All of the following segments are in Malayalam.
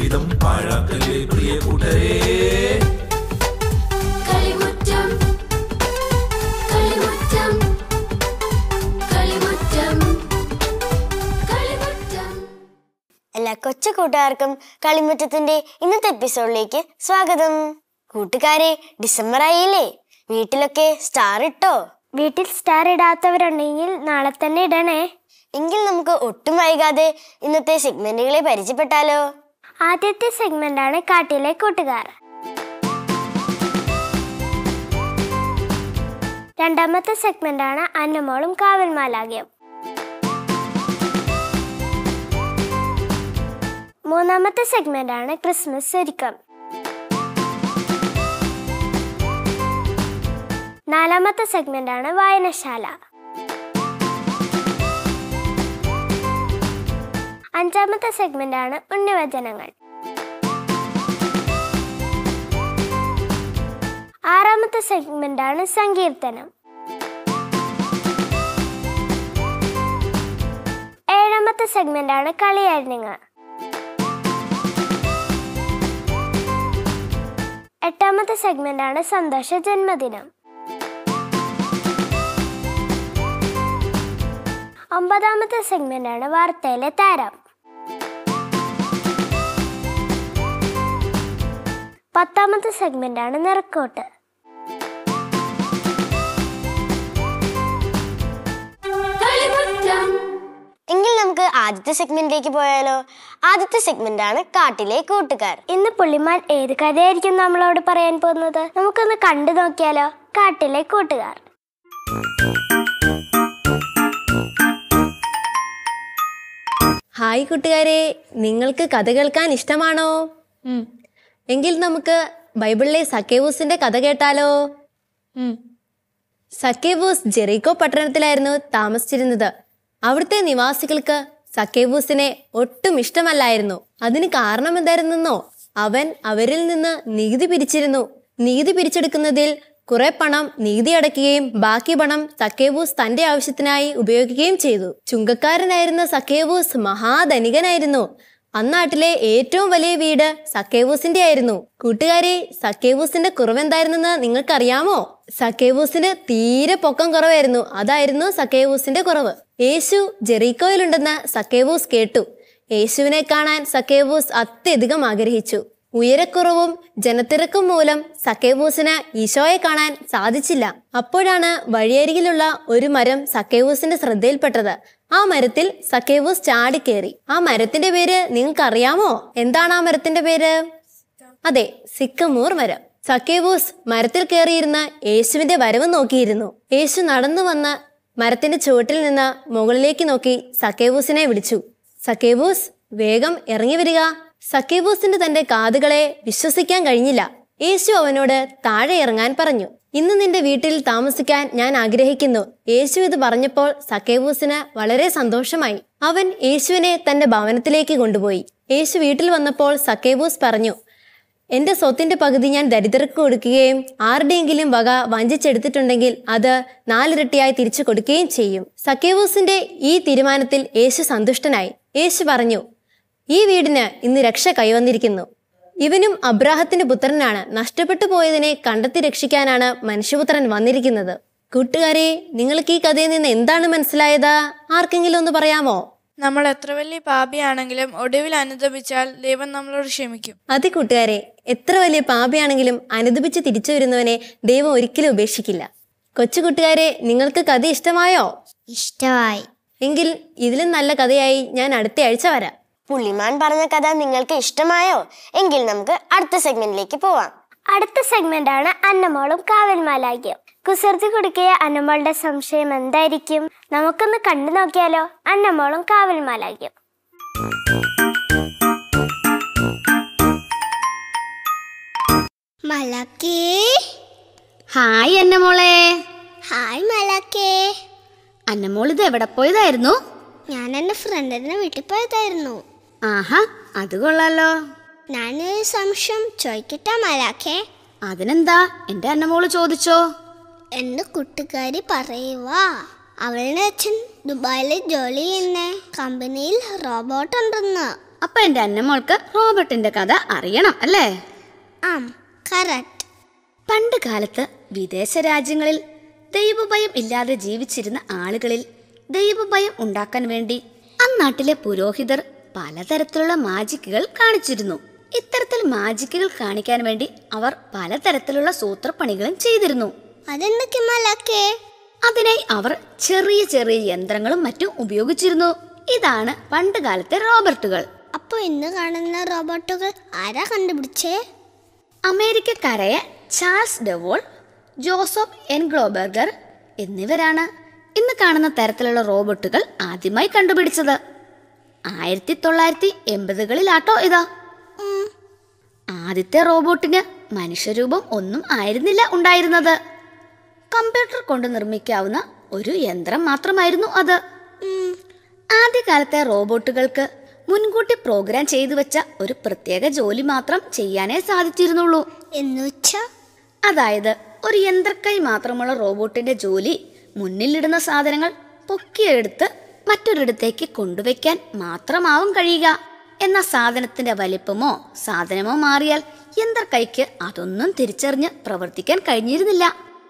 ജീവിതം പാഴാക്കലേ പ്രിയ കൂട്ടരേ. എല്ലാ കൊച്ചു കൂട്ടുകാർക്കും കളിമുറ്റത്തിന്റെ ഇന്നത്തെ എപ്പിസോഡിലേക്ക് സ്വാഗതം. കൂട്ടുകാരെ, ഡിസംബർ ആയില്ലേ? വീട്ടിലൊക്കെ സ്റ്റാർ ഇട്ടോ? വീട്ടിൽ സ്റ്റാർ ഇടാത്തവരുണ്ടെങ്കിൽ നാളെ തന്നെ ഇടണേ. എങ്കിൽ നമുക്ക് ഒട്ടും വൈകാതെ ഇന്നത്തെ സെഗ്മെന്റുകളെ പരിചയപ്പെട്ടാലോ? ആദ്യത്തെ സെഗ്മെന്റ് ആണ് കാട്ടിലെ കൂട്ടുകാർ. രണ്ടാമത്തെ സെഗ്മെന്റ് ആണ് അന്നമോളും കാവൽ മാലാഖയും. മൂന്നാമത്തെ സെഗ്മെന്റ് ആണ് ക്രിസ്മസ് ഒരുക്കം. നാലാമത്തെ സെഗ്മെന്റ് ആണ് വായനശാല. അഞ്ചാമത്തെ സെഗ്മെന്റ് ആണ് ഉണ്ണിവചനങ്ങൾ. ആറാമത്തെ സെഗ്മെന്റ് ആണ് സങ്കീർത്തനം. ഏഴാമത്തെ സെഗ്മെന്റ് ആണ് കളിയരങ്ങ്. എട്ടാമത്തെ സെഗ്മെന്റ് ആണ് സന്തോഷ ജന്മദിനം. ഒമ്പതാമത്തെ സെഗ്മെന്റ് ആണ് വാർത്തയിലെ താരം. പത്താമത്തെ സെഗ്മെന്റ് ആണ് നിറക്കോട്ട്. എങ്കിൽ നമുക്ക് ആദ്യത്തെ സെഗ്മെന്റിലേക്ക് പോയാലോ? ആദ്യത്തെ സെഗ്മെന്റ് ആണ് കാട്ടിലെ കൂട്ടുകാർ. ഇന്ന് പുള്ളിമാൻ ഏത് കഥയായിരിക്കും നമ്മളോട് പറയാൻ പോകുന്നത്? നമുക്കൊന്ന് കണ്ടു നോക്കിയാലോ? കാട്ടിലെ കൂട്ടുകാർ. ഹായ് കൂട്ടുകാരെ, നിങ്ങൾക്ക് കഥ കേൾക്കാൻ ഇഷ്ടമാണോ? എങ്കിൽ നമുക്ക് ബൈബിളിലെ സക്കേവൂസിന്റെ കഥ കേട്ടാലോ? സക്കേവൂസ് ജെറിക്കോ പട്ടണത്തിലായിരുന്നു താമസിച്ചിരുന്നത്. അവിടുത്തെ നിവാസികൾക്ക് സക്കേവൂസിനെ ഒട്ടും ഇഷ്ടമല്ലായിരുന്നു. അതിന് കാരണം എന്തായിരുന്നെന്നോ? അവൻ അവരിൽ നിന്ന് നികുതി പിരിച്ചിരുന്നു. നികുതി പിരിച്ചെടുക്കുന്നതിൽ കുറെ പണം നികുതി അടയ്ക്കുകയും ബാക്കി പണം സക്കേവൂസ് തന്റെ ആവശ്യത്തിനായി ഉപയോഗിക്കുകയും ചെയ്തു. ചുങ്കക്കാരനായിരുന്ന സക്കേവൂസ് മഹാധനികനായിരുന്നു. അന്നാട്ടിലെ ഏറ്റവും വലിയ വീട് സക്കേവൂസിന്റെ ആയിരുന്നു. കൂട്ടുകാരെ, സക്കേവൂസിന്റെ കുറവെന്തായിരുന്നെന്ന് നിങ്ങൾക്കറിയാമോ? സക്കേവൂസിന് തീരെ പൊക്കം കുറവായിരുന്നു. അതായിരുന്നു സക്കേവൂസിന്റെ കുറവ്. യേശു ജെറിക്കോയിലുണ്ടെന്ന് സക്കേവൂസ് കേട്ടു. യേശുവിനെ കാണാൻ സക്കേവൂസ് അത്യധികം ആഗ്രഹിച്ചു. ഉയരക്കുറവും ജനത്തിരക്കും മൂലം സക്കേവൂസിന് ഈശോയെ കാണാൻ സാധിച്ചില്ല. അപ്പോഴാണ് വഴിയരികിലുള്ള ഒരു മരം സക്കേവൂസിന്റെ ശ്രദ്ധയിൽപ്പെട്ടത്. ആ മരത്തിൽ സക്കേവൂസ് ചാടിക്കേറി. ആ മരത്തിന്റെ പേര് നിങ്ങൾക്കറിയാമോ? എന്താണ് ആ മരത്തിന്റെ പേര്? അതെ, സിക്കമൂർ മരം. സക്കേവൂസ് മരത്തിൽ കയറിയിരുന്ന് യേശുവിന്റെ വരവ് നോക്കിയിരുന്നു. യേശു നടന്നു വന്ന് മരത്തിന്റെ ചുവട്ടിൽ നിന്ന് മുകളിലേക്ക് നോക്കി സക്കേവൂസിനെ വിളിച്ചു. സക്കേവൂസ്, വേഗം ഇറങ്ങി വരിക. സക്കേവൂസിന് തന്റെ കാതുകളെ വിശ്വസിക്കാൻ കഴിഞ്ഞില്ല. യേശു അവനോട് താഴെ ഇറങ്ങാൻ പറഞ്ഞു. ഇന്ന് നിന്റെ വീട്ടിൽ താമസിക്കാൻ ഞാൻ ആഗ്രഹിക്കുന്നു. യേശു ഇത് പറഞ്ഞപ്പോൾ സക്കേവൂസിന് വളരെ സന്തോഷമായി. അവൻ യേശുവിനെ തന്റെ ഭവനത്തിലേക്ക് കൊണ്ടുപോയി. യേശു വീട്ടിൽ വന്നപ്പോൾ സക്കേവൂസ് പറഞ്ഞു, എന്റെ സ്വത്തിന്റെ പകുതി ഞാൻ ദരിദ്രർക്ക് കൊടുക്കുകയും ആരുടെയെങ്കിലും വക വഞ്ചിച്ചെടുത്തിട്ടുണ്ടെങ്കിൽ അത് 4 ഇരട്ടിയായി തിരിച്ചു കൊടുക്കുകയും ചെയ്യും. സക്കേവൂസിന്റെ ഈ തീരുമാനത്തിൽ യേശു സന്തുഷ്ടനായി. യേശു പറഞ്ഞു, ഈ വീടിന് ഇന്ന് രക്ഷ കൈവന്നിരിക്കുന്നു. ഇവനും അബ്രാഹത്തിന്റെ പുത്രനാണ്. നഷ്ടപ്പെട്ടു പോയതിനെ കണ്ടെത്തി രക്ഷിക്കാനാണ് മനുഷ്യപുത്രൻ വന്നിരിക്കുന്നത്. കൂട്ടുകാരെ, നിങ്ങൾക്ക് ഈ കഥയിൽ നിന്ന് എന്താണ് മനസ്സിലായത്? ആർക്കെങ്കിലും ഒന്ന് പറയാമോ? നമ്മൾ എത്ര വലിയ പാപിയാണെങ്കിലും ഒടുവിൽ അനുദപിച്ചാൽ ദൈവം നമ്മളോട് ക്ഷമിക്കും. അതെ കൂട്ടുകാരെ, എത്ര വലിയ പാപിയാണെങ്കിലും അനുദപിച്ച് തിരിച്ചു വരുന്നവനെ ദൈവം ഒരിക്കലും ഉപേക്ഷിക്കില്ല. കൊച്ചു കൂട്ടുകാരെ, നിങ്ങൾക്ക് കഥ ഇഷ്ടമായോ? ഇഷ്ടമായി. എങ്കിൽ ഇതിലും നല്ല കഥയായി ഞാൻ അടുത്ത ആഴ്ച വരാം. പുള്ളിമാൻ പറഞ്ഞ കഥ നിങ്ങൾക്ക് ഇഷ്ടമായോ? എങ്കിൽ നമുക്ക് അടുത്ത സെഗ്മെന്റിലേക്ക് പോവാം. അടുത്ത സെഗ്മെന്റ് ആണ് അന്നമോളും കാവൽ മാലാഖയും. കുസൃതി കുടുക്കിയ അന്നമോളുടെ സംശയം എന്തായിരിക്കും? നമുക്കൊന്ന് കണ്ടു നോക്കിയാലോ? അന്നമോളും കാവൽ മാലാഖയും. മലാക്കേ. ഹായ് അന്നമോളെ. ഹായ് മലാക്കേ. അന്നമോൾ ഇത് എവിടെ പോയതായിരുന്നു? ഞാൻ എൻ്റെ ഫ്രണ്ടിന്റെ വീട്ടിൽ പോയതായിരുന്നു. ആഹാ, അത് കൊള്ളാലോ. ഞാനൊരു സംശയം ചോദിക്കട്ടെ മലാക്കേ? അതിനെന്താ, എന്റെ അന്നമോള് ചോദിച്ചോ. എൻ്റെ കൂട്ടുകാരി പറയുവാ, അവളുടെ അച്ഛൻ ദുബായിൽ ജോലി ചെയ്യുന്ന കമ്പനിയിൽ റോബോട്ട് ഉണ്ടെന്ന്. അപ്പൊ എൻ്റെ അന്നമോൾക്ക് റോബർട്ടിന്റെ കഥ അറിയണം അല്ലേ? ആം, കറക്റ്റ്. പണ്ട് കാലത്ത് വിദേശ രാജ്യങ്ങളിൽ ദൈവഭയം ഇല്ലാതെ ജീവിച്ചിരുന്ന ആളുകളിൽ ദൈവഭയം ഉണ്ടാക്കാൻ വേണ്ടി അന്നാട്ടിലെ പുരോഹിതർ പലതരത്തിലുള്ള മാജിക്കുകൾ കാണിച്ചിരുന്നു. ഇത്തരത്തിൽ മാജിക്കുകൾ കാണിക്കാൻ വേണ്ടി അവർ പലതരത്തിലുള്ള സൂത്രപ്പണികളും ചെയ്തിരുന്നു. അതെന്തൊക്കെ മലാക്കേ? അതിനായി അവർ ചെറിയ ചെറിയ യന്ത്രങ്ങളും മറ്റും ഉപയോഗിച്ചിരുന്നു. ഇതാണ് പണ്ട് കാലത്തെ റോബോട്ടുകൾ. അപ്പൊ ഇന്ന് കാണുന്ന റോബോട്ടുകൾ ആരാ കണ്ടുപിടിച്ചേ? അമേരിക്കക്കാരായ ചാൾസ് ഡെവോൾ, ജോസഫ് എൻഗ്ലോബർഗർ എന്നിവരാണ് ഇന്ന് കാണുന്ന തരത്തിലുള്ള റോബോട്ടുകൾ ആദ്യമായി കണ്ടുപിടിച്ചത്. 1980-കളിലാട്ടോ ഇതാ. ആദ്യത്തെ റോബോട്ടിന് മനുഷ്യരൂപം ഒന്നും ആയിരുന്നില്ല ഉണ്ടായിരുന്നത്. കമ്പ്യൂട്ടർ കൊണ്ട് നിർമ്മിക്കാവുന്ന ഒരു യന്ത്രം മാത്രമായിരുന്നു അത്. ആദ്യകാലത്തെ റോബോട്ടുകൾക്ക് മുൻകൂട്ടി പ്രോഗ്രാം ചെയ്തു വെച്ച ഒരു പ്രത്യേക ജോലി മാത്രം ചെയ്യാനേ സാധിച്ചിരുന്നുള്ളൂ. എന്നുവെച്ചാ? അതായത് ഒരു യന്ത്രക്കൈ മാത്രമുള്ള റോബോട്ടിന്റെ ജോലി മുന്നിലിടുന്ന സാധനങ്ങൾ പൊക്കിയെടുത്ത് മറ്റൊരിടത്തേക്ക് കൊണ്ടുവയ്ക്കാൻ മാത്രമാവും കഴിയുക. എന്ന സാധനത്തിന്റെ വലിപ്പമോ സാധനമോ മാറിയാൽ യന്ത്രക്കൈക്ക് അതൊന്നും തിരിച്ചറിഞ്ഞ് പ്രവർത്തിക്കാൻ കഴിഞ്ഞിരുന്നില്ല.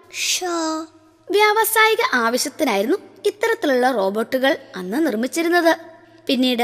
വ്യാവസായിക ആവശ്യത്തിനായിരുന്നു ഇത്തരത്തിലുള്ള റോബോട്ടുകൾ അന്ന് നിർമ്മിച്ചിരുന്നത്. പിന്നീട്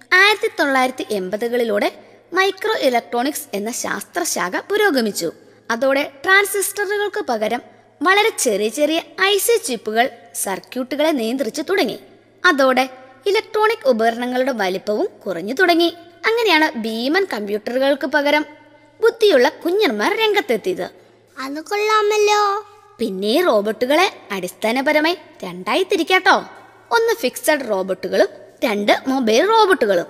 1980-കളിലൂടെ മൈക്രോ ഇലക്ട്രോണിക്സ് എന്ന ശാസ്ത്രശാഖ പുരോഗമിച്ചു. അതോടെ ട്രാൻസിസ്റ്ററുകൾക്ക് പകരം വളരെ ചെറിയ ചെറിയ IC ചിപ്പുകൾ സർക്യൂട്ടുകളെ നിയന്ത്രിച്ചു തുടങ്ങി. അതോടെ ഇലക്ട്രോണിക് ഉപകരണങ്ങളുടെ വലിപ്പവും കുറഞ്ഞു തുടങ്ങി. അങ്ങനെയാണ് ഭീമൻ കമ്പ്യൂട്ടറുകൾക്ക് പകരം ബുദ്ധിയുള്ള കുഞ്ഞന്മാർ രംഗത്തെത്തിയത്. അത് കൊള്ളാമല്ലോ. പിന്നെ റോബോട്ടുകളെ അടിസ്ഥാനപരമായി രണ്ടായി തിരിക്കാട്ടോ. ഒന്ന് ഫിക്സഡ് റോബോട്ടുകളും 2 മൊബൈൽ റോബോട്ടുകളും.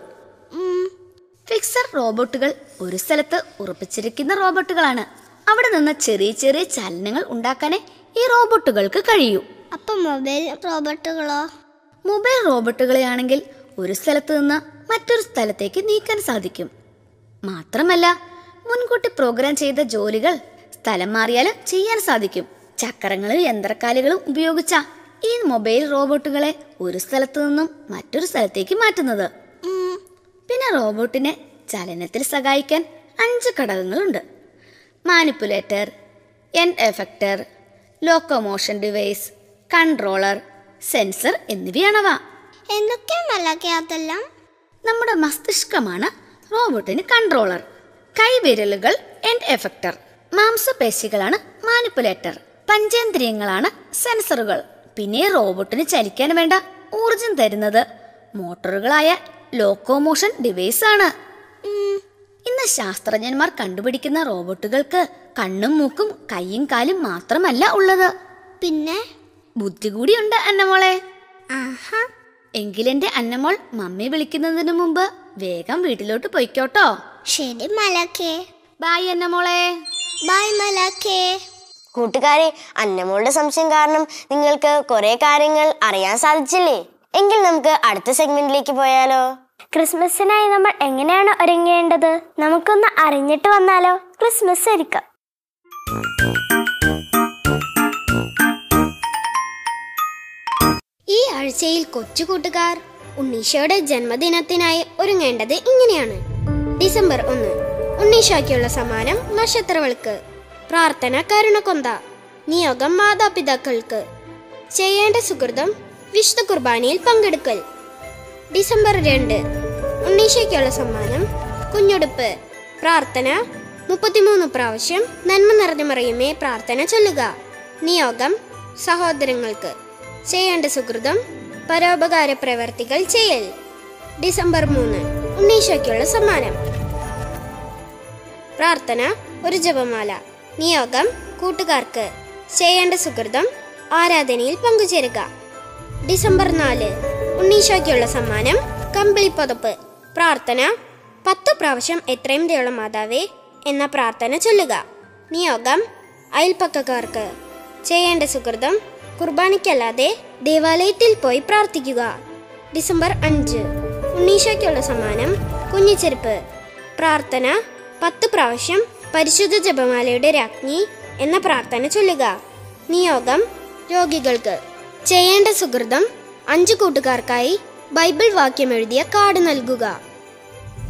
ഫിക്സഡ് റോബോട്ടുകൾ ഒരു സ്ഥലത്ത് ഉറപ്പിച്ചിരിക്കുന്ന റോബോട്ടുകളാണ്. അവിടെ നിന്ന് ചെറിയ ചെറിയ ചലനങ്ങൾ ഉണ്ടാക്കാനേ ഈ റോബോട്ടുകൾക്ക് കഴിയൂ. അപ്പൊ മൊബൈൽ റോബോട്ടുകളോ? മൊബൈൽ റോബോട്ടുകളെയാണെങ്കിൽ ഒരു സ്ഥലത്ത് നിന്ന് മറ്റൊരു സ്ഥലത്തേക്ക് നീക്കാൻ സാധിക്കും. മാത്രമല്ല മുൻകൂട്ടി പ്രോഗ്രാം ചെയ്ത ജോലികൾ സ്ഥലം മാറിയാലും ചെയ്യാൻ സാധിക്കും. ചക്രങ്ങളും യന്ത്രക്കാലുകളും ഉപയോഗിച്ച ഈ മൊബൈൽ റോബോട്ടുകളെ ഒരു സ്ഥലത്തു നിന്നും മറ്റൊരു സ്ഥലത്തേക്ക് മാറ്റുന്നത്. പിന്നെ റോബോട്ടിനെ ചലനത്തിൽ സഹായിക്കാൻ 5 ഘടകങ്ങളുണ്ട്. Manipulator, end effector, locomotion device, controller, sensor എന്നിവയാണവ. എന്തൊക്കെയാ മലാക്കേ അതെല്ലാം? നമ്മുടെ മസ്തിഷ്കമാണ് റോബോട്ടിന് കൺട്രോളർ, കൈവിരലുകൾ എൻഡ് എഫക്ടർ, മാംസപേശികളാണ് മാനിപ്പുലേറ്റർ, പഞ്ചേന്ദ്രിയങ്ങളാണ് സെൻസറുകൾ. പിന്നെ റോബോട്ടിന് ചലിക്കാൻ വേണ്ട ഊർജം തരുന്നത് മോട്ടോറുകളായ ലോക്കോമോഷൻ ഡിവൈസ് ആണ്. ഇന്ന് ശാസ്ത്രജ്ഞന്മാർ കണ്ടുപിടിക്കുന്ന റോബോട്ടുകൾക്ക് കണ്ണും മൂക്കും കൈയും കാലും മാത്രമല്ല ഉള്ളത്, പിന്നെ ബുദ്ധി കൂടിയുണ്ട് അന്നമോളെ. ആഹാ. എങ്കിലെന്റെ അന്നമോൾ മമ്മി വിളിക്കുന്നതിന് മുമ്പ് വേഗം വീട്ടിലോട്ട് പൊയ്ക്കോട്ടോ. ശരി മലാക്കേ. ബായ് അന്നമോളെ. ബൈ മലാക്കേ. കൂട്ടുകാരെ, അന്നമോളുടെ സംശയം കാരണം നിങ്ങൾക്ക് കുറെ കാര്യങ്ങൾ അറിയാൻ സാധിച്ചില്ലേ? എങ്കിൽ നമുക്ക് അടുത്ത സെഗ്മെന്റിലേക്ക് പോയാലോ? ക്രിസ്മസിനായി നമ്മൾ എങ്ങനെയാണ് ഒരുങ്ങേണ്ടത്? നമുക്കൊന്ന് അറിഞ്ഞിട്ട് വന്നാലോ? ക്രിസ്മസ് ഒരുക്കം. ഈ ആഴ്ചയിൽ കൊച്ചു കൂട്ടുകാർ ഉണ്ണീശോയുടെ ജന്മദിനത്തിനായി ഒരുങ്ങേണ്ടത് ഇങ്ങനെയാണ്. ഡിസംബർ 1 ഉണ്ണീശോയ്ക്കുള്ള സമ്മാനം നക്ഷത്രവിളക്ക്. പ്രാർത്ഥന കരുണക്കൊന്ത. നിയോഗം മാതാപിതാക്കൾക്ക്. ചെയ്യേണ്ട സുഹൃതം വിശുദ്ധ കുർബാനയിൽ പങ്കെടുക്കൽ. ഡിസംബർ 2 ഉണ്ണീശോയ്ക്കുള്ള സമ്മാനം കുഞ്ഞുടുപ്പ്. പ്രാർത്ഥന 33 പ്രാവശ്യം നന്മ നിറഞ്ഞ മറിയമേ പ്രാർത്ഥന ചൊല്ലുക. നിയോഗം സഹോദരങ്ങൾക്ക്. ചെയ്യേണ്ട സുഹൃതം പരോപകാര പ്രവർത്തികൾ ചെയ്യൽ. ഡിസംബർ 3 ഉണ്ണീശോയ്ക്കുള്ള സമ്മാനം പ്രാർത്ഥന ഒരു ജപമാല. നിയോഗം കൂട്ടുകാർക്ക്. ചെയ്യേണ്ട സുഹൃതം ആരാധനയിൽ പങ്കുചേരുക. ഡിസംബർ 4 ഉണ്ണീശോയ്ക്കുള്ള സമ്മാനം കമ്പിളിപ്പുതപ്പ്. പ്രാർത്ഥന 10 പ്രാവശ്യം എത്രയും ദയുള്ള മാതാവേ എന്ന പ്രാർത്ഥന ചൊല്ലുക. നിയോഗം അയൽപ്പക്കക്കാർക്ക്. ചെയ്യേണ്ട സുഹൃതം കുർബാനയ്ക്കല്ലാതെ ദേവാലയത്തിൽ പോയി പ്രാർത്ഥിക്കുക. ഡിസംബർ 5 ഉണ്ണീശോയ്ക്കുള്ള സമ്മാനം കുഞ്ഞിച്ചെരുപ്പ്. പ്രാർത്ഥന 10 പ്രാവശ്യം പരിശുദ്ധ ജപമാലയുടെ രാജ്ഞി എന്ന പ്രാർത്ഥന ചൊല്ലുക. നിയോഗം രോഗികൾക്ക്. ചെയ്യേണ്ട സുഹൃതം 5 കൂട്ടുകാർക്കായി ബൈബിൾ വാക്യം എഴുതിയ കാർഡ് നൽകുക.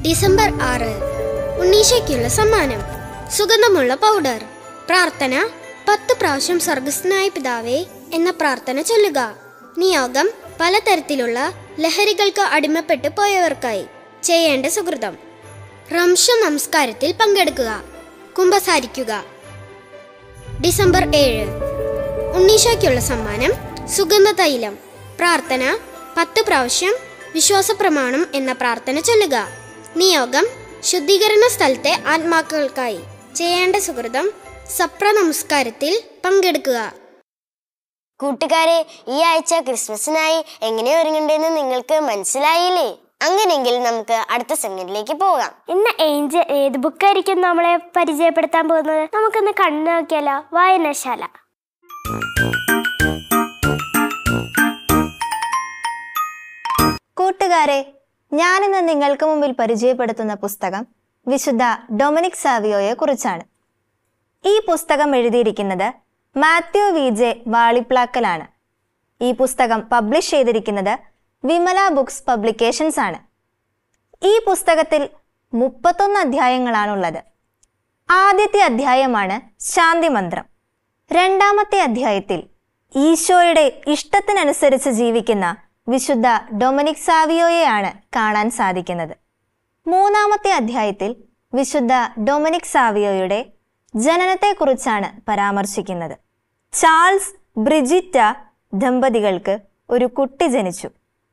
ഡിസംബർ 6 ഉണ്ണീശയ്ക്കുള്ള സമ്മാനം സുഗന്ധമുള്ള പൗഡർ. പ്രാർത്ഥന 10 പ്രാവശ്യം സ്വർഗസ്ഥനായ പിതാവേ എന്ന പ്രാർത്ഥന ചൊല്ലുക. നിയോഗം പലതരത്തിലുള്ള ലഹരികൾക്ക് അടിമപ്പെട്ടു പോയവർക്കായി. ചെയ്യേണ്ട സുകൃതം: റംഷ നമസ്കാരത്തിൽ പങ്കെടുക്കുക, കുമ്പസാരിക്കുക. ഡിസംബർ 7 ഉണ്ണീശയ്ക്കുള്ള സമ്മാനം സുഗന്ധ തൈലം. പ്രാർത്ഥന 10 പ്രാവശ്യം വിശ്വാസ പ്രമാണം എന്ന പ്രാർത്ഥന ചൊല്ലുക. നിയോഗം ശുദ്ധീകരണ സ്ഥലത്തെ ആത്മാക്കൾക്കായി. ചെയ്യേണ്ട സുകൃതം: സപ്ര നമസ്കാരത്തിൽ പങ്കെടുക്കുക. കൂട്ടുകാരെ, ഈ ആഴ്ച ക്രിസ്മസിനായി എങ്ങനെ ഒരുങ്ങണ്ടെന്ന് നിങ്ങൾക്ക് മനസ്സിലായില്ലേ? അങ്ങനെയെങ്കിൽ നമുക്ക് അടുത്ത സെഗ്മെന്റിലേക്ക് പോകാം. ഇന്ന് ഏഞ്ചൽ ഏത് ബുക്കായിരിക്കും നമ്മളെ പരിചയപ്പെടുത്താൻ പോകുന്നത്? നമുക്കൊന്ന് കണ്ടു നോക്കിയാലോ? വായനശാല. കൂട്ടുകാരെ, ഞാനിന്ന് നിങ്ങൾക്ക് മുമ്പിൽ പരിചയപ്പെടുത്തുന്ന പുസ്തകം വിശുദ്ധ ഡൊമിനിക് സാവിയോയെ കുറിച്ചാണ്. ഈ പുസ്തകം എഴുതിയിരിക്കുന്നത് മാത്യു വി.ജെ. വാളിപ്ലാക്കലാണ്. ഈ പുസ്തകം പബ്ലിഷ് ചെയ്തിരിക്കുന്നത് വിമല ബുക്സ് പബ്ലിക്കേഷൻസ് ആണ്. ഈ പുസ്തകത്തിൽ 31 അധ്യായങ്ങളാണുള്ളത്. ആദ്യത്തെ അധ്യായമാണ് ശാന്തിമന്ത്രം. രണ്ടാമത്തെ അധ്യായത്തിൽ ഈശോയുടെ ഇഷ്ടത്തിനനുസരിച്ച് ജീവിക്കുന്ന വിശുദ്ധ ഡൊമിനിക് സാവിയോയെയാണ് കാണാൻ സാധിക്കുന്നത്. മൂന്നാമത്തെ അധ്യായത്തിൽ വിശുദ്ധ ഡൊമിനിക് സാവിയോയുടെ ജനനത്തെക്കുറിച്ചാണ് പരാമർശിക്കുന്നത്. ചാൾസ് ബ്രിജിറ്റ ദമ്പതികൾക്ക് ഒരു കുട്ടി ജനിച്ചു.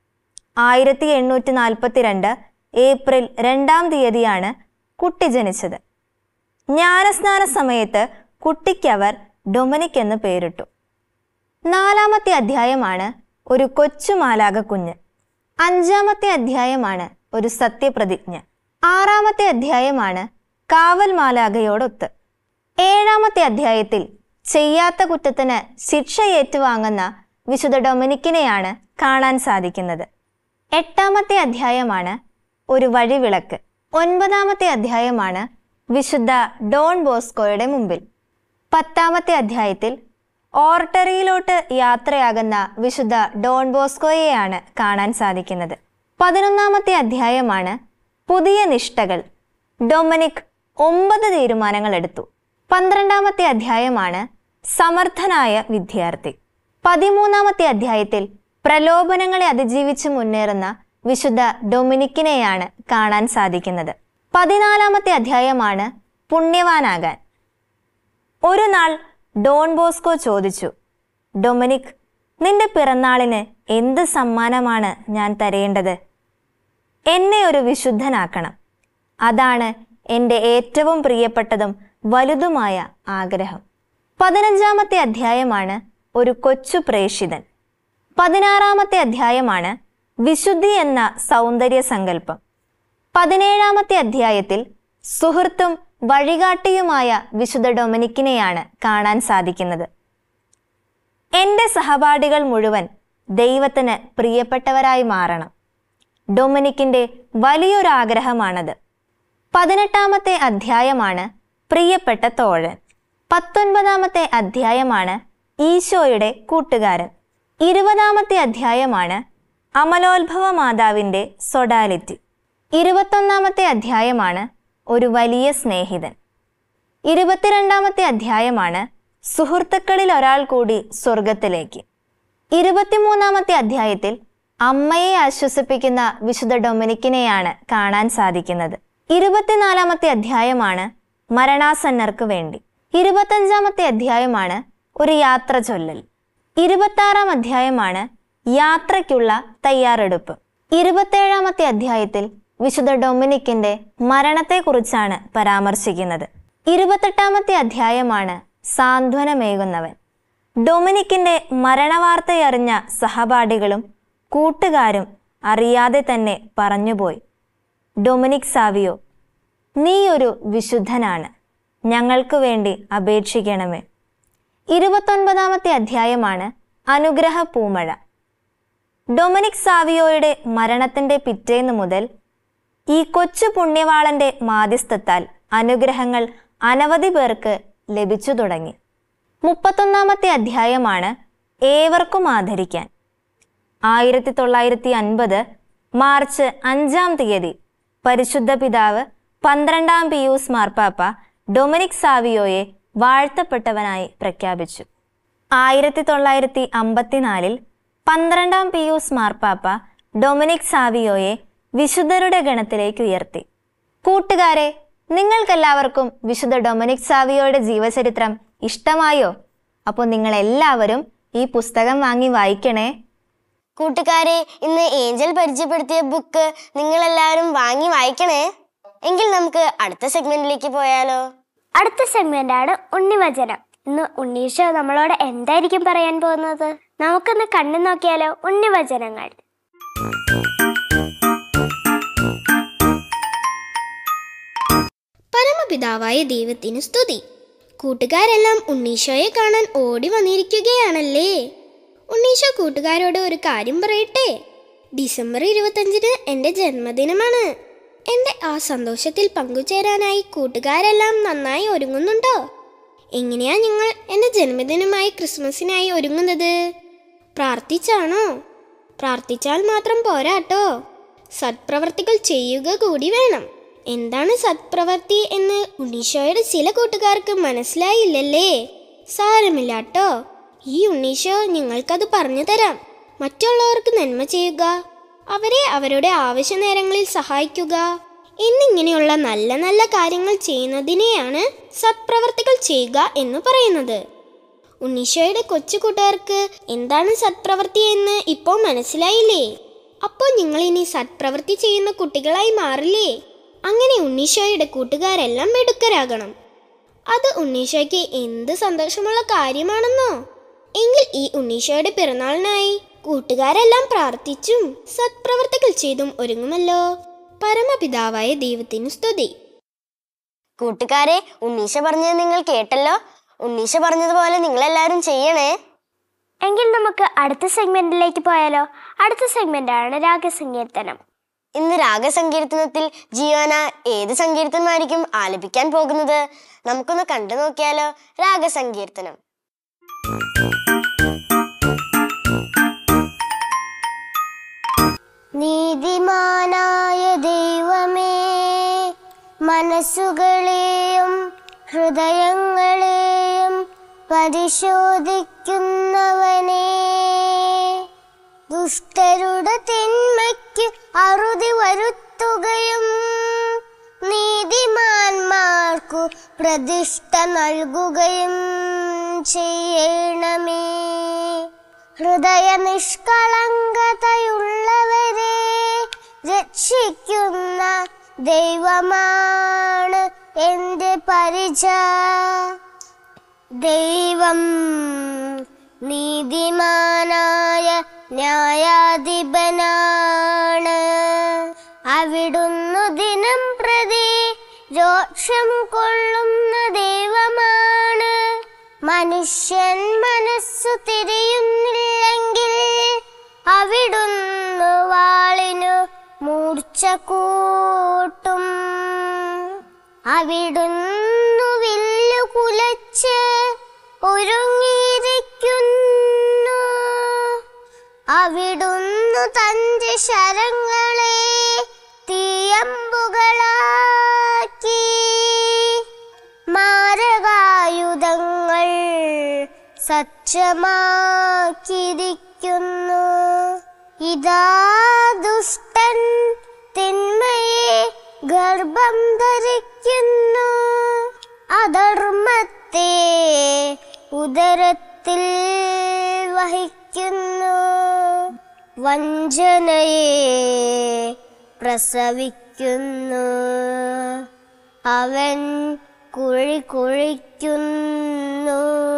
1842 ഏപ്രിൽ 2-ാം തീയതിയാണ് കുട്ടി ജനിച്ചത്. ജ്ഞാനസ്നാന സമയത്ത് കുട്ടിക്കവർ ഡൊമിനിക് എന്ന് പേരിട്ടു. 4-ാമത്തെ അധ്യായമാണ് ഒരു കൊച്ചു മാലാഖ കുഞ്ഞ്. 5-ാമത്തെ അധ്യായമാണ് ഒരു സത്യപ്രതിജ്ഞ. 6-ാമത്തെ അധ്യായമാണ് കാവൽ മാലാഖയോടൊത്ത്. 7-ാമത്തെ അധ്യായത്തിൽ ചെയ്യാത്ത കുറ്റത്തിന് ശിക്ഷ ഏറ്റുവാങ്ങുന്ന വിശുദ്ധ ഡൊമിനിക്കിനെയാണ് കാണാൻ സാധിക്കുന്നത്. 8-ാമത്തെ അധ്യായമാണ് ഒരു വഴിവിളക്ക്. 9-ാമത്തെ അധ്യായമാണ് വിശുദ്ധ ഡോൺ ബോസ്കോയുടെ മുമ്പിൽ. 10-ാമത്തെ അധ്യായത്തിൽ ഓർട്ടറിയിലോട്ട് യാത്രയാകുന്ന വിശുദ്ധ ഡോൺ ബോസ്കോയെയാണ് കാണാൻ സാധിക്കുന്നത്. 11-ാമത്തെ അധ്യായമാണ് പുതിയ നിഷ്ഠകൾ. ഡൊമിനിക് 9 തീരുമാനങ്ങൾ എടുത്തു. 12-ാമത്തെ അധ്യായമാണ് സമർത്ഥനായ വിദ്യാർത്ഥി. 13-ാമത്തെ അധ്യായത്തിൽ പ്രലോഭനങ്ങളെ അതിജീവിച്ച് മുന്നേറുന്ന വിശുദ്ധ ഡൊമിനിക്കിനെയാണ് കാണാൻ സാധിക്കുന്നത്. 14-ാമത്തെ അധ്യായമാണ് പുണ്യവാനാകാൻ. ഒരു നാൾ ഡോൺ ബോസ്കോ ചോദിച്ചു, ഡൊമിനിക്, നിന്റെ പിറന്നാളിന് എന്ത് സമ്മാനമാണ് ഞാൻ തരേണ്ടത്? എന്നെ ഒരു വിശുദ്ധനാക്കണം. അതാണ് എൻ്റെ ഏറ്റവും പ്രിയപ്പെട്ടതും വലുതുമായ ആഗ്രഹം. 15-ാമത്തെ അധ്യായമാണ് ഒരു കൊച്ചു പ്രേഷിതൻ. 16-ാമത്തെ അധ്യായമാണ് വിശുദ്ധി എന്ന സൗന്ദര്യ സങ്കല്പം. 17-ാമത്തെ അധ്യായത്തിൽ സുഹൃത്തും വഴികാട്ടിയുമായ വിശുദ്ധ ഡൊമിനിക്കിനെയാണ് കാണാൻ സാധിക്കുന്നത്. എൻ്റെ സഹപാഠികൾ മുഴുവൻ ദൈവത്തിന് പ്രിയപ്പെട്ടവരായി മാറണം. ഡൊമിനിക്കിൻ്റെ വലിയൊരാഗ്രഹമാണത്. 18-ാമത്തെ അധ്യായമാണ് പ്രിയപ്പെട്ട തോഴൻ. 19-ാമത്തെ അധ്യായമാണ് ഈശോയുടെ കൂട്ടുകാരൻ. 20-ാമത്തെ അധ്യായമാണ് അമലോത്ഭവ മാതാവിൻ്റെ സൊഡാലിറ്റി. 21-ാമത്തെ അധ്യായമാണ് ഒരു വലിയ സ്നേഹിതൻ. 22-ാമത്തെ അധ്യായമാണ് സുഹൃത്തുക്കളിൽ ഒരാൾ കൂടി സ്വർഗത്തിലേക്ക്. 23-ാമത്തെ അധ്യായത്തിൽ അമ്മയെ ആശ്വസിപ്പിക്കുന്ന വിശുദ്ധ ഡൊമിനിക്കിനെയാണ് കാണാൻ സാധിക്കുന്നത്. 24-ാമത്തെ അധ്യായമാണ് മരണാസന്നർക്ക് വേണ്ടി. 25-ാമത്തെ അധ്യായമാണ് ഒരു യാത്ര ചൊല്ലൽ. 26-ാം അധ്യായമാണ് യാത്രയ്ക്കുള്ള തയ്യാറെടുപ്പ്. 27-ാമത്തെ അധ്യായത്തിൽ വിശുദ്ധ ഡൊമിനിക്കിന്റെ മരണത്തെക്കുറിച്ചാണ് പരാമർശിക്കുന്നത്. 28-ാമത്തെ അധ്യായമാണ് സാന്ത്വനമേകുന്നവൻ. ഡൊമിനിക്കിന്റെ മരണവാർത്തയറിഞ്ഞ സഹപാഠികളും കൂട്ടുകാരും അറിയാതെ തന്നെ പറഞ്ഞുപോയി, ഡൊമിനിക് സാവിയോ, നീ ഒരു വിശുദ്ധനാണ്, ഞങ്ങൾക്ക് വേണ്ടി അപേക്ഷിക്കണമേ. 29-ാമത്തെ അധ്യായമാണ് അനുഗ്രഹ പൂമഴ. ഡൊമിനിക് സാവിയോയുടെ മരണത്തിന്റെ പിറ്റേന്ന് മുതൽ ഈ കൊച്ചു പുണ്യവാളന്റെ മാധ്യസ്ഥത്താൽ അനുഗ്രഹങ്ങൾ അനവധി പേർക്ക് ലഭിച്ചു തുടങ്ങി. 31-ാമത്തെ അധ്യായമാണ് ഏവർക്കും ആദരിക്കാൻ. 1950 മാർച്ച് 5-ാം തീയതി പരിശുദ്ധ പിതാവ് 12-ാം പിയൂസ് മാർപ്പാപ്പ ഡൊമിനിക് സാവിയോയെ വാഴ്ത്തപ്പെട്ടവനായി പ്രഖ്യാപിച്ചു. 1954 12-ാം പിയൂസ് മാർപ്പാപ്പ ഡൊമിനിക് സാവിയോയെ വിശുദ്ധരുടെ ഗണത്തിലേക്ക് ഉയർത്തി. കൂട്ടുകാരെ, നിങ്ങൾക്കെല്ലാവർക്കും വിശുദ്ധ ഡൊമിനിക് സാവിയോയുടെ ജീവചരിത്രം ഇഷ്ടമായോ? അപ്പോൾ നിങ്ങളെല്ലാവരും ഈ പുസ്തകം വാങ്ങി വായിക്കണേ. കൂട്ടുകാരെ, ഇന്ന് ഏഞ്ചൽ പരിചയപ്പെടുത്തിയ ബുക്ക് നിങ്ങളെല്ലാവരും വാങ്ങി വായിക്കണേ. എങ്കിൽ നമുക്ക് അടുത്ത സെഗ്മെന്റിലേക്ക് പോയാലോ? അടുത്ത സെഗ്മെന്റ് ആണ് ഉണ്ണിവചനം. ഇന്ന് ഉണ്ണീശോ നമ്മളോട് എന്തായിരിക്കും പറയാൻ പോകുന്നത്? നമുക്കൊന്ന് കണ്ണു നോക്കിയാലോ ഉണ്ണിവചനങ്ങൾ. പരമപിതാവായ ദൈവത്തിന് സ്തുതി. കൂട്ടുകാരെല്ലാം ഉണ്ണീശോയെ കാണാൻ ഓടി വന്നിരിക്കുകയാണല്ലേ. ഉണ്ണീശോ കൂട്ടുകാരോട് ഒരു കാര്യം പറയട്ടെ. ഡിസംബർ 25 എൻ്റെ ജന്മദിനമാണ്. എൻ്റെ ആ സന്തോഷത്തിൽ പങ്കുചേരാനായി കൂട്ടുകാരെല്ലാം നന്നായി ഒരുങ്ങുന്നുണ്ടോ? എങ്ങനെയാ നിങ്ങൾ എൻ്റെ ജന്മദിനമായി ക്രിസ്മസിനായി ഒരുങ്ങുന്നത്? പ്രാർത്ഥിച്ചാണോ? പ്രാർത്ഥിച്ചാൽ മാത്രം പോരാട്ടോ, സത്പ്രവർത്തികൾ ചെയ്യുക കൂടി വേണം. എന്താണ് സത്പ്രവർത്തി എന്ന് ഉണ്ണീശോയുടെ ചില കൂട്ടുകാർക്ക് മനസ്സിലായില്ലല്ലേ? സാരമില്ലാട്ടോ, ഈ ഉണ്ണീശോ നിങ്ങൾക്കത് പറഞ്ഞു തരാം. മറ്റുള്ളവർക്ക് നന്മ ചെയ്യുക, അവരെ അവരുടെ ആവശ്യ നേരങ്ങളിൽ സഹായിക്കുക എന്നിങ്ങനെയുള്ള നല്ല നല്ല കാര്യങ്ങൾ ചെയ്യുന്നതിനെയാണ് സത്പ്രവർത്തികൾ ചെയ്യുക എന്ന് പറയുന്നത്. ഉണ്ണീശോയുടെ കൊച്ചു കൂട്ടുകാർക്ക് എന്താണ് സത്പ്രവൃത്തി എന്ന് ഇപ്പോൾ മനസ്സിലായില്ലേ? അപ്പോൾ നിങ്ങൾ ഇനി സത്പ്രവൃത്തി ചെയ്യുന്ന കുട്ടികളായി മാറില്ലേ? അങ്ങനെ ഉണ്ണീശോയുടെ കൂട്ടുകാരെല്ലാം മിടുക്കരാകണം. അത് ഉണ്ണീശോയ്ക്ക് എന്ത് സന്തോഷമുള്ള കാര്യമാണെന്നോ. എങ്കിൽ ഈ ഉണ്ണീശോയുടെ പിറന്നാളിനായി കൂട്ടുകാരെല്ലാം പ്രാർത്ഥിച്ചും സത്പ്രവർത്തികൾ ചെയ്തും ഒരുങ്ങുമല്ലോ. പരമപിതാവായ ദൈവത്തിനു സ്തുതി. കൂട്ടുകാരെ, ഉണ്ണീശ പറഞ്ഞത് നിങ്ങൾ കേട്ടല്ലോ. ഉണ്ണീശ പറഞ്ഞതുപോലെ നിങ്ങളെല്ലാവരും ചെയ്യണേ. എങ്കിൽ നമുക്ക് അടുത്ത സെഗ്മെന്റിലേക്ക് പോയാലോ? അടുത്ത സെഗ്മെന്റ് ആണ് രാഗസങ്കീർത്തനം. ഇന്ന് രാഗസങ്കീർത്തനത്തിൽ ജിയോന ഏത് സങ്കീർത്തനമായിരിക്കും ആലപിക്കാൻ പോകുന്നത്? നമുക്കൊന്ന് കണ്ടു നോക്കിയാലോ. രാഗസങ്കീർത്തനം. നീതിമാനായ ദൈവമേ, മനസ്സുകളെയും ഹൃദയങ്ങളെയും പരിശോധിക്കുന്നവനേ, ദുഷ്ടരുടെ തിന്മയ്ക്ക് അറുതി വരുത്തുകയും നീതിമാന്മാർക്കു പ്രതിഷ്ഠ നൽകുകയും ചെയ്യണമേ. ഹൃദയ നിഷ്കളങ്കതയുള്ളവരെ രക്ഷിക്കുന്ന ദൈവമാണ് എൻ്റെ പരിച. ദൈവം നീതിമാനായ ന്യായാധിപനാണ്. അവിടുന്ന് ദിനം പ്രതി രോക്ഷം കൊള്ളുന്ന ദൈവമാണ്. മനുഷ്യൻ മനസ്സു തിരിയുന്നില്ലെങ്കിൽ അവിടുന്ന് വാളിനു മൂർച്ച കൂട്ടും. അവിടുന്ന് വില്ലു കുലച്ച് ഒരുങ്ങിയിരിക്കുന്നു. അവിടുന്ന് തന്റെ ശരങ്ങളെ തീയമ്പുകളാക്കി മാരകായുധങ്ങൾ സജ്ജമാക്കിയിരിക്കുന്നു. ഇതാ ദുഷ്ടൻ തിന്മയെ ഗർഭം ധരിക്കുന്നു. അധർമ്മത്തെ ഉദരത്തിൽ വഹിക്കുന്നു. വഞ്ചനയെ പ്രസവിക്കുന്നു. അവൻ കുഴി കുഴിക്കുന്നു.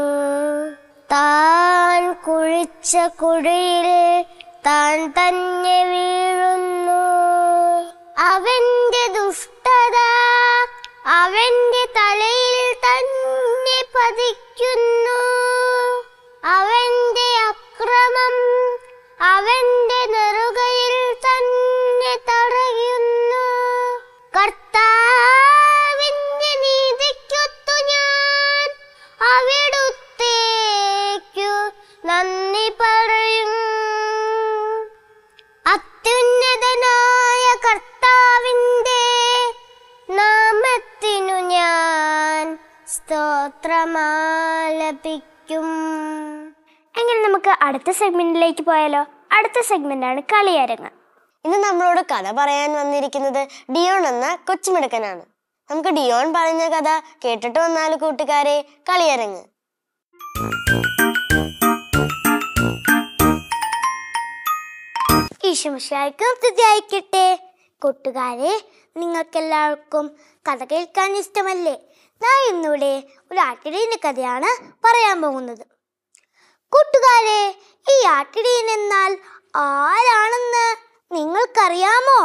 താൻ കുഴിച്ച കുഴിയിൽ താൻ തന്നെ വീഴുന്നു. അവന്റെ ദുഷ്ടത അവന്റെ തലയിൽ തന്നെ പതിക്കുന്നു. അവന്റെ അക്രമം അവന്റെ നെറുകയിൽ തന്നെ തടയുന്നു. കർത്താവിന്റെ നീതിക്കൊത്തു ഞാൻ അവിടുത്തേക്കു നന്ദി പറയും. അത്യുന്നതനായ കർത്താവിന്റെ സ്തോത്രമാലപിക്കും. എങ്കിൽ നമുക്ക് അടുത്ത സെഗ്മെന്റിലേക്ക് പോയാലോ? അടുത്ത സെഗ്മെന്റാണ് കളിയരങ്ങ്. ഇന്ന് നമ്മളോട് കഥ പറയാൻ വന്നിരിക്കുന്നത് ഡിയോൺ എന്ന കൊച്ചുമിടുക്കനാണ്. നമുക്ക് ഡിയോൺ പറഞ്ഞ കഥ കേട്ടിട്ട് വന്നാലോ കൂട്ടുകാരെ? കളിയരങ്ങ്. ഈശോമിശിഹായ്ക്ക് സ്തുതിയായിരിക്കട്ടെ. കൂട്ടുകാരെ, നിങ്ങൾക്കെല്ലാവർക്കും കഥ കേൾക്കാൻ ഇഷ്ടമല്ലേ? ഞാൻ ഇന്നിവിടെ ഒരു ആട്ടിടയന്റെ കഥയാണ് പറയാൻ പോകുന്നത്. കൂട്ടുകാരെ, ഈ ആട്ടിടയൻ എന്നാൽ ആരാണെന്ന് നിങ്ങൾക്കറിയാമോ?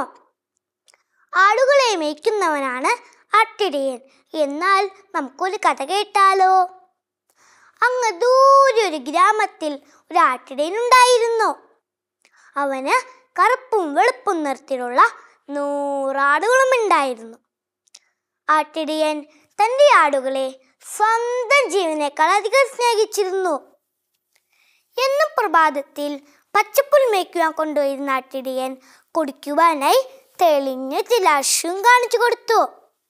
ആടുകളെ മേയ്ക്കുന്നവനാണ് ആട്ടിടയൻ. എന്നാൽ നമുക്കൊരു കഥ കേട്ടാലോ? അങ്ങ് ദൂരെ ഒരു ഗ്രാമത്തിൽ ഒരു ആട്ടിടയൻ ഉണ്ടായിരുന്നു. അവന് കറുപ്പും വെളുപ്പും നിറത്തിലുള്ള 100 ആടുകളും ഉണ്ടായിരുന്നു. ആട്ടിടയൻ തൻ്റെ ആടുകളെ സ്വന്തം ജീവനേക്കാൾ അധികം സ്നേഹിച്ചിരുന്നു. എന്നും പ്രഭാതത്തിൽ പച്ചപ്പുൽ മേയ്ക്കുവാൻ കൊണ്ടുപോയിരുന്ന ആട്ടിടയൻ കുടിക്കുവാനായി തെളിഞ്ഞ ജലാശയം കാണിച്ചു കൊടുത്തു.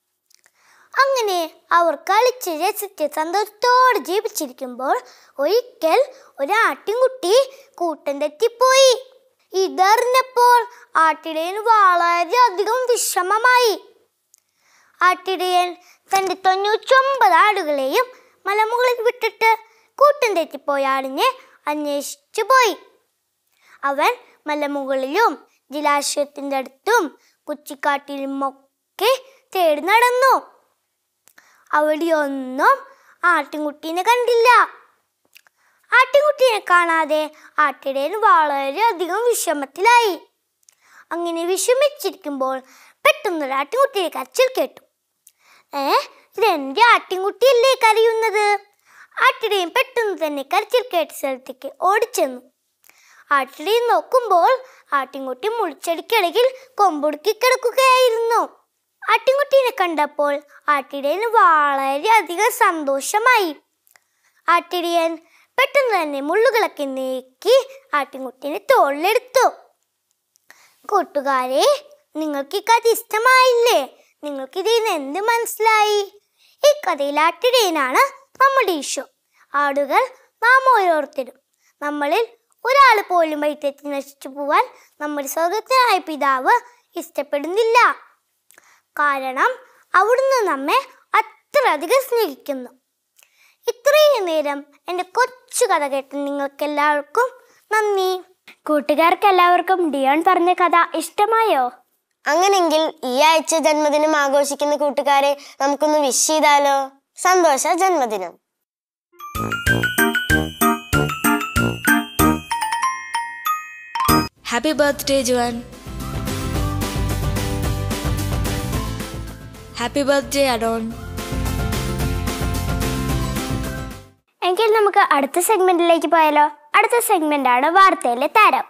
അങ്ങനെ അവർ കളിച്ച് രസിച്ച് സന്തോഷത്തോടെ ജീവിച്ചിരിക്കുമ്പോൾ ഒരിക്കൽ ഒരു ആട്ടിൻകുട്ടി കൂട്ടം തെറ്റിപ്പോയി. ഇതറിഞ്ഞപ്പോൾ ആട്ടിടയന് വളരെയധികം വിഷമമായി. ആട്ടിടയൻ തൻ്റെ 99 ആടുകളെയും മലമുകളിൽ വിട്ടിട്ട് കൂട്ടം തെറ്റിപ്പോയ ആടിനെ അന്വേഷിച്ചു പോയി. അവൻ മലമുകളിലും ജലാശയത്തിൻ്റെ അടുത്തും കുച്ചിക്കാട്ടിലുമൊക്കെ തേടി നടന്നു. അവിടെയൊന്നും ആട്ടിൻകുട്ടീനെ കണ്ടില്ല. ആട്ടിൻകുട്ടീനെ കാണാതെ ആട്ടിടയൻ വളരെയധികം വിഷമത്തിലായി. അങ്ങനെ വിഷമിച്ചിരിക്കുമ്പോൾ പെട്ടെന്നൊരു ആട്ടിൻകുട്ടിയെ കരച്ചിൽ കേട്ടു. ഇതെന്റെ ആട്ടിൻകുട്ടിയല്ലേ കരയുന്നത്? ആട്ടിടയൻ പെട്ടെന്ന് തന്നെ കരച്ചിൽ കേട്ട സ്ഥലത്തേക്ക് ഓടിച്ചെന്നു. ആട്ടിടയൻ നോക്കുമ്പോൾ ആട്ടിൻകുട്ടി മുളിച്ചടിക്കിടയിൽ കൊമ്പൊടുക്കി കിടക്കുകയായിരുന്നു. ആട്ടിൻകുട്ടീനെ കണ്ടപ്പോൾ ആട്ടിടയന് വളരെയധികം സന്തോഷമായി. ആട്ടിടയൻ പെട്ടെന്ന് തന്നെ മുള്ളുകളൊക്കെ നീക്കി ആട്ടിൻകുട്ടീനെ തോളിലെടുത്തു. കൂട്ടുകാരെ, നിങ്ങൾക്ക് ഈ കഥ ഇഷ്ടമായില്ലേ? നിങ്ങൾക്ക് ഇതിൽ നിന്ന് എന്ത് മനസ്സിലായി? ഈ കഥയിൽ ആട്ടിടയനാണ് നമ്മുടെ ഈശോ. ആടുകൾ നാം ഓരോരുത്തരും. നമ്മളിൽ ഒരാൾ പോലും വഴിതെറ്റി നശിച്ചു പോവാൻ നമ്മുടെ സ്വർഗ്ഗസ്ഥനായ പിതാവ് ഇഷ്ടപ്പെടുന്നില്ല. കാരണം അവിടുന്ന് നമ്മെ അത്രയധികം സ്നേഹിക്കുന്നു. ഇത്രയും നേരം എൻ്റെ കൊച്ചു കഥ കേട്ട നിങ്ങൾക്ക് എല്ലാവർക്കും നന്ദി. കൂട്ടുകാർക്ക് എല്ലാവർക്കും ഡിയോൺ പറഞ്ഞ കഥ ഇഷ്ടമായോ? അങ്ങനെങ്കിൽ ഈ ആഴ്ച ജന്മദിനം ആഘോഷിക്കുന്ന കൂട്ടുകാരെ നമുക്കൊന്ന് വിഷ് ചെയ്താലോ? സന്തോഷ ജന്മദിനം. Happy birthday, Joan. Happy birthday, Adon. എങ്കിൽ നമുക്ക് അടുത്ത സെഗ്മെന്റിലേക്ക് പോയാലോ? അടുത്ത സെഗ്മെന്റ് ആണ് വാർത്തയിലെ താരം.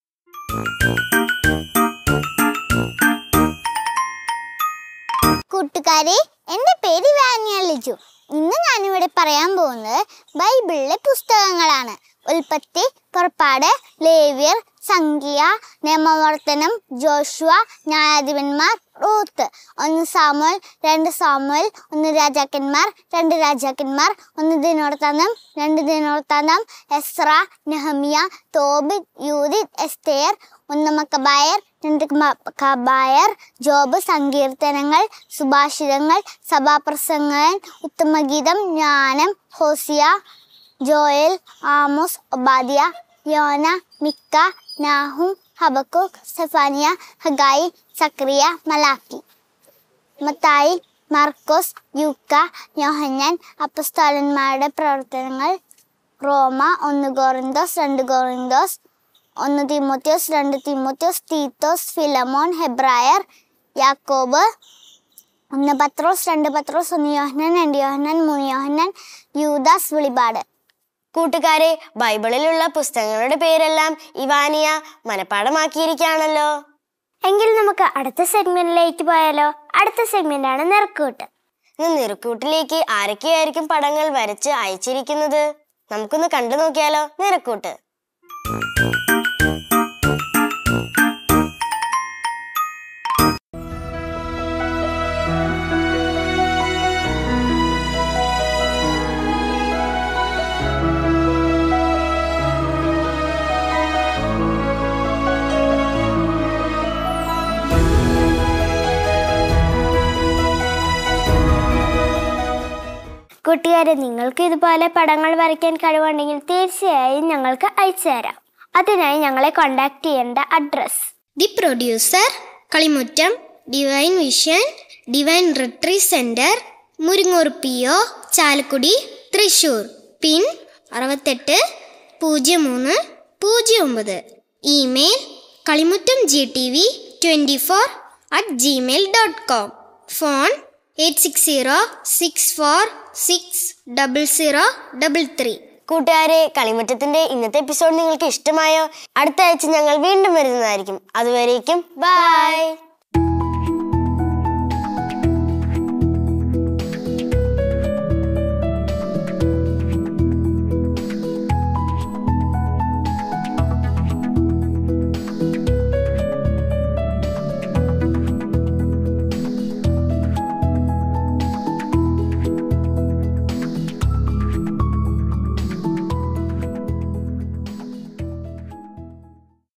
കൂട്ടുകാരെ, എൻ്റെ പേര് വാനിയ ലിജു. ഇന്ന് ഞാനിവിടെ പറയാൻ പോകുന്നത് ബൈബിളിലെ പുസ്തകങ്ങളാണ്. ഉൽപ്പത്തി, പുറപ്പാട്, ലേവ്യർ, സംഖ്യ, നിയമവർത്തനം, ജോഷുവ, ന്യായാധിപന്മാർ, റൂത്ത്. 1 സാമുവേൽ, 2 സാമുവേൽ, 1 രാജാക്കന്മാർ, 2 രാജാക്കന്മാർ, 1 ദിനവൃത്താന്തം, 2 ദിനവൃത്താന്തം, എസ്ര, നെഹമ്യ, തോബിത്ത്, യൂദിത്ത്, എസ്തേർ, 1 മക്കബായർ, 2 മക്കബായർ, ജോബ്, സങ്കീർത്തനങ്ങൾ, സുഭാഷിതങ്ങൾ, സഭാപ്രസംഗൻ, ഉത്തമഗീതം, ജ്ഞാനം, ഹോസിയ, ജോയൽ, ആമോസ്, ഒബാദിയ, യോന, Micah, Nahum, Habakkuk, Zephaniah, Haggai, സക്രിയ, മലാക്കി. മത്തായി, മാർക്കോസ്, യൂക്ക, യോഹന്നാൻ. അപ്പസ്തോലന്മാരുടെ പ്രവർത്തനങ്ങൾ, റോമ, 1 കൊറിന്തോസ്, 2 കൊറിന്തോസ്, 1 തീമോത്തിയോസ്, 2 തീമോത്തിയോസ്, തീത്തോസ്, ഫിലമോൻ, ഹെബ്രായർ, യാക്കോബ്, 1 പത്രോസ്, 2 പത്രോസ്, 1 യോഹന്നാൻ, 2 യോഹന്നാൻ, 3 യോഹന്നാൻ, യൂദാസ്, വെളിപാട്. കൂട്ടുകാരെ, ബൈബിളിലുള്ള പുസ്തകങ്ങളുടെ പേരെല്ലാം ഇവാനിയ മനഃപ്പാഠമാക്കിയിരിക്കുകയാണല്ലോ. എങ്കിൽ നമുക്ക് അടുത്ത സെഗ്മെന്റിലേക്ക് പോയാലോ? അടുത്ത സെഗ്മെന്റ് ആണ് നിറക്കൂട്ട്. നിറക്കൂട്ടിലേക്ക് ആരൊക്കെയായിരിക്കും പടങ്ങൾ വരച്ച് അയച്ചിരിക്കുന്നത്? നമുക്കൊന്ന് കണ്ടു നോക്കിയാലോ നിറക്കൂട്ട്. കൂട്ടുകാരെ, നിങ്ങൾക്ക് ഇതുപോലെ പടങ്ങൾ വരയ്ക്കാൻ കഴിവുണ്ടെങ്കിൽ തീർച്ചയായും ഞങ്ങൾക്ക് അയച്ചു തരാം. അതിനായി ഞങ്ങളെ കോൺടാക്ട് ചെയ്യേണ്ട address: the producer, Kalimuttam, divine vision, divine retreat centre, Muringoor PO, Chalakudy, Thrissur. Pin 680309. Email kalimutamgtv24@gmail.com. Phone 8606460033. കൂട്ടുകാരെ, കളിമുറ്റത്തിന്റെ ഇന്നത്തെ എപ്പിസോഡ് നിങ്ങൾക്ക് ഇഷ്ടമായോ? അടുത്ത ആഴ്ച ഞങ്ങൾ വീണ്ടും വരുന്നതായിരിക്കും. അതുവരേക്കും ബൈ.